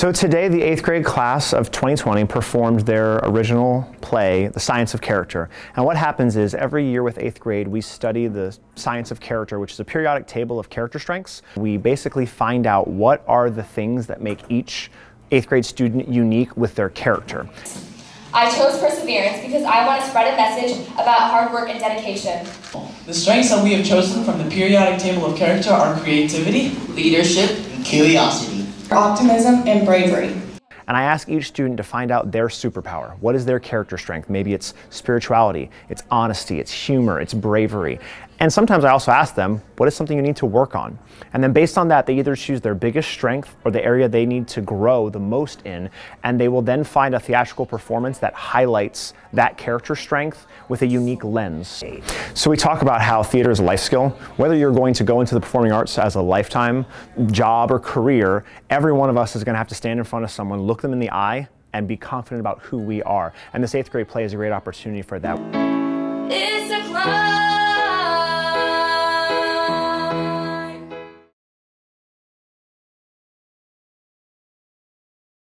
So today, the 8th grade class of 2020 performed their original play, The Science of Character. And what happens is every year with 8th grade, we study the science of character, which is a periodic table of character strengths. We basically find out what are the things that make each 8th grade student unique with their character. I chose perseverance because I want to spread a message about hard work and dedication. The strengths that we have chosen from the periodic table of character are creativity, leadership, and curiosity, optimism, and bravery. And I ask each student to find out their superpower. What is their character strength? Maybe it's spirituality, it's honesty, it's humor, it's bravery. And sometimes I also ask them, what is something you need to work on? And then based on that, they either choose their biggest strength or the area they need to grow the most in, and they will then find a theatrical performance that highlights that character strength with a unique lens. So we talk about how theater is a life skill. Whether you're going to go into the performing arts as a lifetime job or career, every one of us is going to have to stand in front of someone, look them in the eye, and be confident about who we are. And this 8th grade play is a great opportunity for that. It's a club.